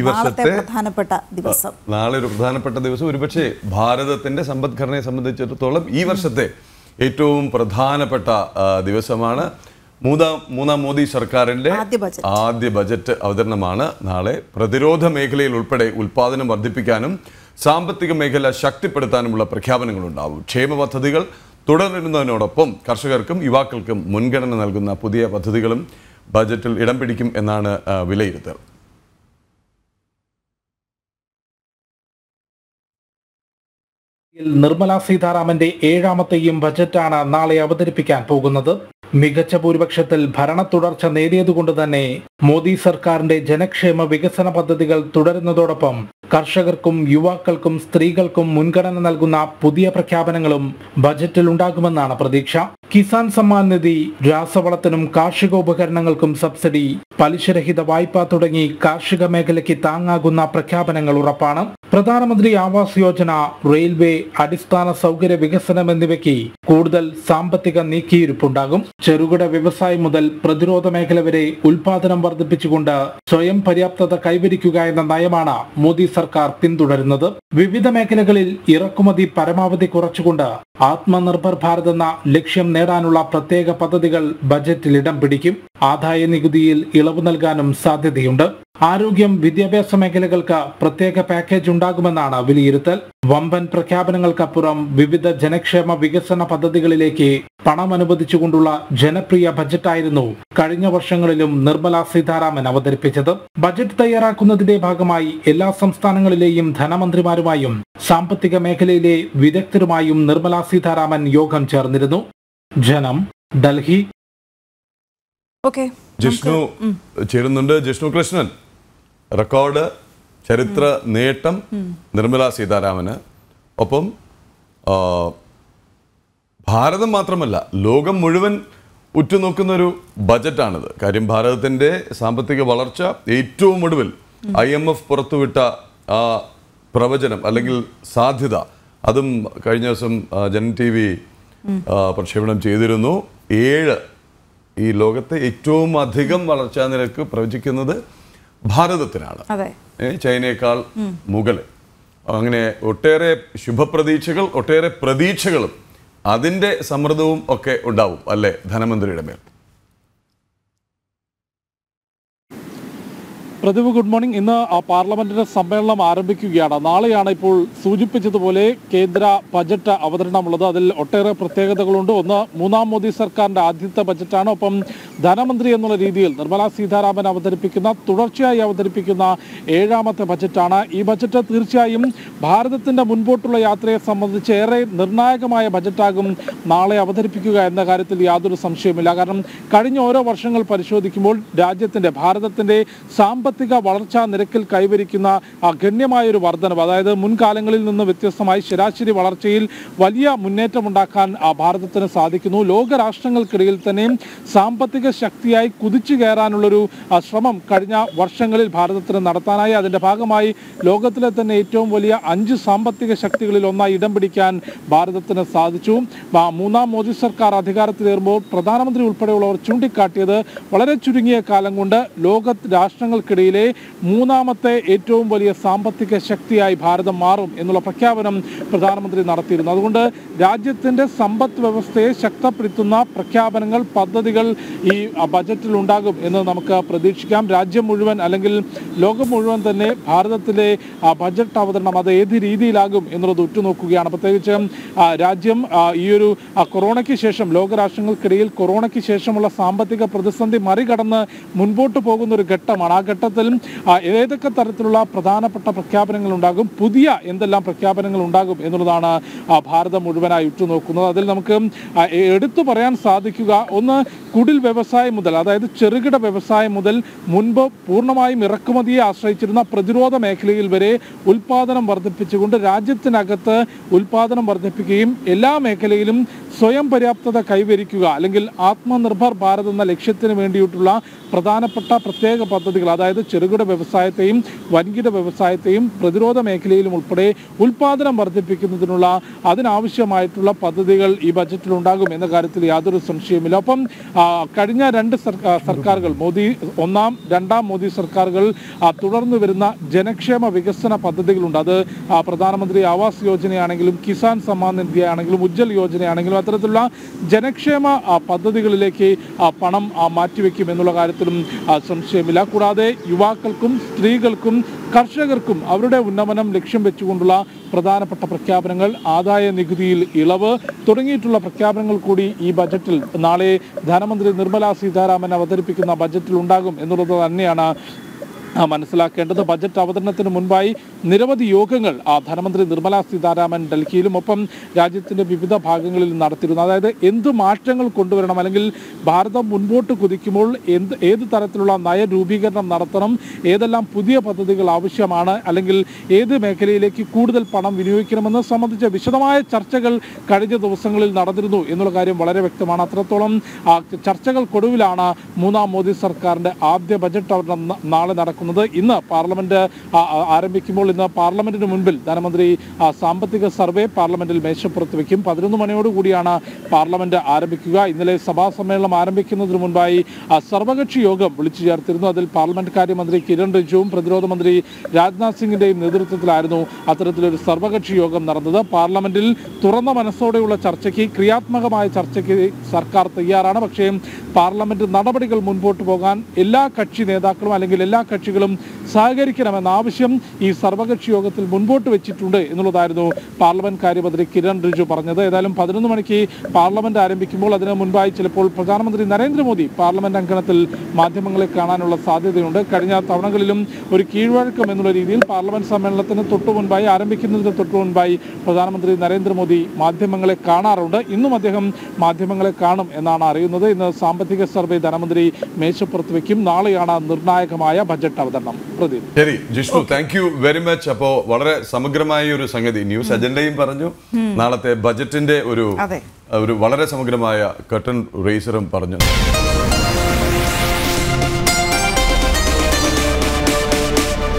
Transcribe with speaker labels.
Speaker 1: വർഷത്തെ പ്രധാനപ്പെട്ട ദിവസം,
Speaker 2: നാളെ ഒരു പ്രധാനപ്പെട്ട ദിവസം, ഒരുപക്ഷെ ഭാരതത്തിന്റെ സമ്പദ്ഘടനയെ സംബന്ധിച്ചിടത്തോളം ഈ വർഷത്തെ ഏറ്റവും പ്രധാനപ്പെട്ട ദിവസമാണ്. മൂന്നാം മോദി സർക്കാരിന്റെ ആദ്യ ബജറ്റ് അവതരണമാണ് നാളെ. പ്രതിരോധ മേഖലയിൽ ഉൾപ്പെടെ ഉൽപാദനം വർദ്ധിപ്പിക്കാനും സാമ്പത്തിക മേഖല ശക്തിപ്പെടുത്താനുമുള്ള പ്രഖ്യാപനങ്ങളുണ്ടാവും. ക്ഷേമ പദ്ധതികൾ തുടരുന്നതിനോടൊപ്പം കർഷകർക്കും യുവാക്കൾക്കും മുൻഗണന നൽകുന്ന പുതിയ പദ്ധതികളും ബജറ്റിൽ ഇടം പിടിക്കും എന്നാണ് വിലയിരുത്തൽ.
Speaker 3: നിർമ്മല സീതാരാമന്റെ 7ാമത്തെയും ബജറ്റാണ് നാളെ അവതരിപ്പിക്കാൻ പോകുന്നത്. മികച്ച ഭൂരിപക്ഷത്തിൽ ഭരണ തുടർച്ച നേടിയതുകൊണ്ട് തന്നെ മോദി സർക്കാരിന്റെ ജനക്ഷേമ വികസന പദ്ധതികൾ തുടരുന്നതോടൊപ്പം കർഷകർക്കും യുവാക്കൾക്കും സ്ത്രീകൾക്കും മുൻഗണന നൽകുന്ന പുതിയ പ്രഖ്യാപനങ്ങളും ബജറ്റിൽ ഉണ്ടാകുമെന്നാണ് പ്രതീക്ഷ. കിസാൻ സമ്മാൻ നിധി, രാസവളത്തിനും കാർഷികോപകരണങ്ങൾക്കും സബ്സിഡി, പലിശരഹിത വായ്പ തുടങ്ങി കാർഷിക മേഖലയ്ക്ക് താങ്ങാകുന്ന പ്രഖ്യാപനങ്ങൾ ഉറപ്പാണ്. പ്രധാനമന്ത്രി ആവാസ് യോജന, റെയിൽവേ, അടിസ്ഥാന സൗകര്യ വികസനം എന്നിവയ്ക്ക് കൂടുതൽ സാമ്പത്തിക നീക്കിയിരുപ്പുണ്ടാകും. ചെറുകിട വ്യവസായം മുതൽ പ്രതിരോധ മേഖല വരെ ഉൽപാദനം വർദ്ധിപ്പിച്ചുകൊണ്ട് സ്വയം പര്യാപ്തത കൈവരിക്കുക എന്ന നയമാണ് മോദി സർക്കാർ പിന്തുടരുന്നത്. വിവിധ മേഖലകളിൽ ഇറക്കുമതി പരമാവധി കുറച്ചുകൊണ്ട് ആത്മനിർഭർ ഭാരത് എന്ന ലക്ഷ്യം നേടാനുള്ള പ്രത്യേക പദ്ധതികൾ ബജറ്റിൽ ഇടം പിടിക്കും. ആദായ നികുതിയിൽ ഇളവ് നൽകാനും സാധ്യതയുണ്ട്. ആരോഗ്യം, വിദ്യാഭ്യാസ മേഖലകൾക്ക് പ്രത്യേക പാക്കേജ് ഉണ്ടാകുമെന്നാണ് വിലയിരുത്തൽ. വമ്പൻ പ്രഖ്യാപനങ്ങൾക്കപ്പുറം വിവിധ ജനക്ഷേമ വികസന പദ്ധതികളിലേക്ക് പണം അനുവദിച്ചുകൊണ്ടുള്ള ജനപ്രിയ ബജറ്റായിരുന്നു കഴിഞ്ഞ വർഷങ്ങളിലും നിർമ്മല സീതാരാമൻ അവതരിപ്പിച്ചത്. ബജറ്റ് തയ്യാറാക്കുന്നതിന്റെ ഭാഗമായി എല്ലാ സംസ്ഥാനങ്ങളിലെയും ധനമന്ത്രിമാരുമായും സാമ്പത്തിക മേഖലയിലെ വിദഗ്ധരുമായും നിർമ്മല സീതാരാമൻ യോഗം ചേർന്നിരുന്നു. ജനം, ഡൽഹി.
Speaker 2: ജിഷ്ണു ചേരുന്നുണ്ട്. ജിഷ്ണു കൃഷ്ണൻ, റെക്കോർഡ് ചരിത്ര നേട്ടം നിർമ്മല സീതാരാമന്. ഒപ്പം ഭാരതം മാത്രമല്ല ലോകം മുഴുവൻ ഉറ്റുനോക്കുന്നൊരു ബജറ്റാണിത്. കാര്യം ഭാരതത്തിൻ്റെ സാമ്പത്തിക വളർച്ച ഏറ്റവും ഒടുവിൽ IMF പുറത്തുവിട്ട ആ പ്രവചനം അല്ലെങ്കിൽ സാധ്യത, അതും കഴിഞ്ഞ ദിവസം ജൻ TV പ്രക്ഷേപണം ചെയ്തിരുന്നു. 7 ഈ ലോകത്തെ ഏറ്റവും അധികം വളർച്ചാ നിരക്ക് പ്രവചിക്കുന്നത് ഭാരതത്തിനാണ്, ചൈനയേക്കാൾ മുകളിൽ. അങ്ങനെ ഒട്ടേറെ ശുഭപ്രതീക്ഷകൾ, ഒട്ടേറെ പ്രതീക്ഷകളും അതിൻ്റെ സമ്മർദ്ദവും ഒക്കെ ഉണ്ടാവും അല്ലേ ധനമന്ത്രിയുടെ മേൽ?
Speaker 4: Pradeep, good morning. ഇന്ന് പാർലമെന്റിന്റെ സമ്മേളനം ആരംഭിക്കുകയാണ്. നാളെയാണ് ഇപ്പോൾ സൂചിപ്പിച്ചതുപോലെ കേന്ദ്ര ബജറ്റ് അവതരണമുള്ളത്. അതിൽ ഒട്ടേറെ പ്രത്യേകതകളുണ്ട്. ഒന്ന്, മൂന്നാം മോദി സർക്കാരിന്റെ ആദ്യത്തെ ബജറ്റാണ്. ഒപ്പം ധനമന്ത്രി എന്നുള്ള രീതിയിൽ നിർമ്മല സീതാരാമൻ തുടർച്ചയായി അവതരിപ്പിക്കുന്ന 7ാമത്തെ ബജറ്റാണ്. ഈ ബജറ്റ് തീർച്ചയായും ഭാരതത്തിന്റെ മുൻപോട്ടുള്ള യാത്രയെ സംബന്ധിച്ച് ഏറെ നിർണായകമായ ബജറ്റാകും നാളെ അവതരിപ്പിക്കുക എന്ന കാര്യത്തിൽ യാതൊരു സംശയവുമില്ല. കാരണം കഴിഞ്ഞ ഓരോ വർഷങ്ങൾ പരിശോധിക്കുമ്പോൾ ഭാരതത്തിന്റെ സാമ്പത്തിക വളർച്ചാ നിരക്കിൽ കൈവരിക്കുന്ന ഗണ്യമായൊരു വർധനവ്, അതായത് മുൻകാലങ്ങളിൽ നിന്ന് വ്യത്യസ്തമായി ശരാശരി വളർച്ചയിൽ വലിയ മുന്നേറ്റമുണ്ടാക്കാൻ ഭാരതത്തിന് സാധിക്കുന്നു. ലോകരാഷ്ട്രങ്ങൾക്കിടയിൽ തന്നെ സാമ്പത്തിക ശക്തിയായി കുതിച്ചു കയറാനുള്ളൊരു ശ്രമം കഴിഞ്ഞ വർഷങ്ങളിൽ ഭാരതത്തിന് നടത്താനായി. അതിൻ്റെ ഭാഗമായി ലോകത്തിലെ തന്നെ ഏറ്റവും വലിയ 5 സാമ്പത്തിക ശക്തികളിൽ ഒന്നായി ഇടം പിടിക്കാൻ ഭാരതത്തിന് സാധിച്ചു. മൂന്നാം മോദി സർക്കാർ അധികാരത്തിലേറുമ്പോൾ പ്രധാനമന്ത്രി ഉൾപ്പെടെയുള്ളവർ ചൂണ്ടിക്കാട്ടിയത് വളരെ ചുരുങ്ങിയ കാലം കൊണ്ട് ലോക രാഷ്ട്രങ്ങൾക്കിടയിലെ 3ാമത്തെ ഏറ്റവും വലിയ സാമ്പത്തിക ശക്തിയായി ഭാരതം മാറും എന്നുള്ള പ്രഖ്യാപനം പ്രധാനമന്ത്രി നടത്തിയിരുന്നു. അതുകൊണ്ട് രാജ്യത്തിന്റെ സമ്പദ് വ്യവസ്ഥയെ ശക്തിപ്പെടുത്തുന്ന പ്രഖ്യാപനങ്ങൾ, പദ്ധതികൾ ഈ ബജറ്റിൽ ഉണ്ടാകും എന്ന് നമുക്ക് പ്രതീക്ഷിക്കാം. രാജ്യം മുഴുവൻ അല്ലെങ്കിൽ ലോകം മുഴുവൻ തന്നെ ഭാരതത്തിലെ ബജറ്റ് അവതരണം അത് ഏത് രീതിയിലാകും എന്നുള്ളത് ഉറ്റുനോക്കുകയാണ്. പ്രത്യേകിച്ച് രാജ്യം ഈ ഒരു കൊറോണയ്ക്ക് ശേഷം, ലോകരാഷ്ട്രങ്ങൾക്കിടയിൽ കൊറോണയ്ക്ക് ശേഷമുള്ള സാമ്പത്തിക പ്രതിസന്ധി മറികടന്ന് മുൻപോട്ട് പോകുന്ന ഒരു ഘട്ടമാണ്. ആ ഘട്ടത്തിൽ ഏതൊക്കെ തരത്തിലുള്ള പ്രധാനപ്പെട്ട പ്രഖ്യാപനങ്ങൾ ഉണ്ടാകും, പുതിയ എന്തെല്ലാം പ്രഖ്യാപനങ്ങൾ ഉണ്ടാകും എന്നുള്ളതാണ് ഭാരതം മുഴുവനായി ഉറ്റുനോക്കുന്നത്. അതിൽ നമുക്ക് എടുത്തു പറയാൻ സാധിക്കുക, ഒന്ന്, കുടിൽ വ്യവസായം മുതൽ, അതായത് ചെറുകിട വ്യവസായം മുതൽ മുൻപ് പൂർണ്ണമായും ഇറക്കുമതിയെ ആശ്രയിച്ചിരുന്ന പ്രതിരോധ മേഖലയിൽ വരെ ഉൽപാദനം വർദ്ധിപ്പിച്ചുകൊണ്ട് രാജ്യത്തിനകത്ത് ഉൽപാദനം വർദ്ധിപ്പിക്കുകയും എല്ലാ മേഖലയിലും സ്വയം പര്യാപ്തത കൈവരിക്കുക അല്ലെങ്കിൽ ആത്മനിർഭർ ഭാരത് എന്ന ലക്ഷ്യത്തിന് വേണ്ടിയിട്ടുള്ള പ്രധാനപ്പെട്ട പ്രത്യേക പദ്ധതികൾ, അതായത് അതായത് ചെറുകിട വ്യവസായത്തെയും വൻകിട വ്യവസായത്തെയും പ്രതിരോധ മേഖലയിലും ഉൾപ്പെടെ ഉൽപാദനം വർദ്ധിപ്പിക്കുന്നതിനുള്ള അതിനാവശ്യമായിട്ടുള്ള പദ്ധതികൾ ഈ ബജറ്റിൽ ഉണ്ടാകും എന്ന കാര്യത്തിൽ യാതൊരു സംശയവുമില്ല. ഒപ്പം കഴിഞ്ഞ രണ്ട് സർക്കാരുകൾ രണ്ടാം മോദി സർക്കാരുകൾ തുടർന്നു വരുന്ന ജനക്ഷേമ വികസന പദ്ധതികളുണ്ട്. അത് പ്രധാനമന്ത്രി ആവാസ് യോജനയാണെങ്കിലും കിസാൻ സമ്മാൻ നിധി ആണെങ്കിലും ഉജ്ജൽ യോജനയാണെങ്കിലും അത്തരത്തിലുള്ള ജനക്ഷേമ പദ്ധതികളിലേക്ക് പണം മാറ്റിവെക്കും എന്നുള്ള കാര്യത്തിലും സംശയമില്ല. കൂടാതെ യുവാക്കൾക്കും സ്ത്രീകൾക്കും കർഷകർക്കും അവരുടെ ഉന്നമനം ലക്ഷ്യം വെച്ചുകൊണ്ടുള്ള പ്രധാനപ്പെട്ട പ്രഖ്യാപനങ്ങൾ, ആദായ നികുതിയിൽ ഇളവ് തുടങ്ങിയിട്ടുള്ള പ്രഖ്യാപനങ്ങൾ കൂടി ഈ ബജറ്റിൽ നാളെ ധനമന്ത്രി നിർമ്മലാ സീതാരാമൻ അവതരിപ്പിക്കുന്ന ബജറ്റിൽ ഉണ്ടാകും എന്നുള്ളത് തന്നെയാണ് മനസ്സിലാക്കേണ്ടത്. ബജറ്റ് അവതരണത്തിന് മുൻപായി നിരവധി യോഗങ്ങൾ ധനമന്ത്രി നിർമ്മലാ സീതാരാമൻ ഡൽഹിയിലും ഒപ്പം രാജ്യത്തിന്റെ വിവിധ ഭാഗങ്ങളിൽ നടത്തിയിരുന്നു. അതായത് എന്ത് മാറ്റങ്ങൾ കൊണ്ടുവരണം, അല്ലെങ്കിൽ ഭാരതം മുൻപോട്ട് കുതിക്കുമ്പോൾ ഏത് തരത്തിലുള്ള നയരൂപീകരണം നടത്തണം, ഏതെല്ലാം പുതിയ പദ്ധതികൾ ആവശ്യമാണ്, അല്ലെങ്കിൽ ഏത് മേഖലയിലേക്ക് കൂടുതൽ പണം വിനിയോഗിക്കണമെന്ന് സംബന്ധിച്ച വിശദമായ ചർച്ചകൾ കഴിഞ്ഞ ദിവസങ്ങളിൽ നടന്നിരുന്നു എന്നുള്ള കാര്യം വളരെ വ്യക്തമാണ്. അത്രത്തോളം ചർച്ചകൾക്കൊടുവിലാണ് മൂന്നാം മോദി സർക്കാരിന്റെ ആദ്യ ബജറ്റ് അവതരണം നാളെ നടക്കുന്നത്. ഇന്ന് പാർലമെന്റ് ആരംഭിക്കുമ്പോൾ ഇന്ന് പാർലമെന്റിന് മുൻപിൽ ധനമന്ത്രി സാമ്പത്തിക സർവേ പാർലമെന്റിൽ മേശപ്പുറത്ത് വയ്ക്കും. 11 മണിയോടുകൂടിയാണ് പാർലമെന്റ് ആരംഭിക്കുക. ഇന്നലെ സഭാ സമ്മേളനം ആരംഭിക്കുന്നതിന് മുൻപായി സർവകക്ഷി യോഗം വിളിച്ചു ചേർത്തിരുന്നു. അതിൽ പാർലമെന്റ് കാര്യമന്ത്രി കിരൺ റിജിജുവും പ്രതിരോധ മന്ത്രി രാജ്നാഥ് സിംഗിന്റെയും നേതൃത്വത്തിലായിരുന്നു അത്തരത്തിലൊരു സർവകക്ഷി യോഗം നടന്നത്. പാർലമെന്റിൽ തുറന്ന മനസ്സോടെയുള്ള ചർച്ചയ്ക്ക്, ക്രിയാത്മകമായ ചർച്ചയ്ക്ക് സർക്കാർ തയ്യാറാണ്. പക്ഷേ പാർലമെന്റ് നടപടികൾ മുൻപോട്ട് പോകാൻ എല്ലാ കക്ഷി നേതാക്കളും അല്ലെങ്കിൽ എല്ലാ കക്ഷികളും സഹകരിക്കണമെന്ന ആവശ്യം ഈ സർവകക്ഷി യോഗത്തിൽ മുൻപോട്ട് വെച്ചിട്ടുണ്ട് എന്നുള്ളതായിരുന്നു പാർലമെന്റ് കാര്യമന്ത്രി കിരൺ റിജിജു പറഞ്ഞത്. ഏതായാലും 11 മണിക്ക് പാർലമെന്റ് ആരംഭിക്കുമ്പോൾ അതിന് മുൻപായി ചിലപ്പോൾ പ്രധാനമന്ത്രി നരേന്ദ്രമോദി പാർലമെന്റ് അങ്കണത്തിൽ മാധ്യമങ്ങളെ കാണാനുള്ള സാധ്യതയുണ്ട്. കഴിഞ്ഞ തവണകളിലും ഒരു കീഴ്വഴക്കം എന്നുള്ള രീതിയിൽ പാർലമെന്റ് സമ്മേളനത്തിന് തൊട്ടുമുൻപായി, ആരംഭിക്കുന്നതിന് തൊട്ടുമുൻപായി പ്രധാനമന്ത്രി നരേന്ദ്രമോദി മാധ്യമങ്ങളെ കാണാറുണ്ട്. ഇന്നും അദ്ദേഹം മാധ്യമങ്ങളെ കാണും എന്നാണ് അറിയുന്നത്. ഇന്ന് സാമ്പത്തിക സർവേ ധനമന്ത്രി മേശപ്പുറത്ത് വയ്ക്കും. നാളെയാണ് നിർണായകമായ ബജറ്റ് അവതരണം. പ്രദീപ്.
Speaker 2: ശരി Jishnu, thank you very much. അപ്പോ വളരെ സമഗ്രമായ ഒരു സംഗതി, ന്യൂസ് അജണ്ടയും പറഞ്ഞു, നാളത്തെ ബജറ്റിന്റെ ഒരു വളരെ സമഗ്രമായ കർട്ടൻ റേസറും പറഞ്ഞു.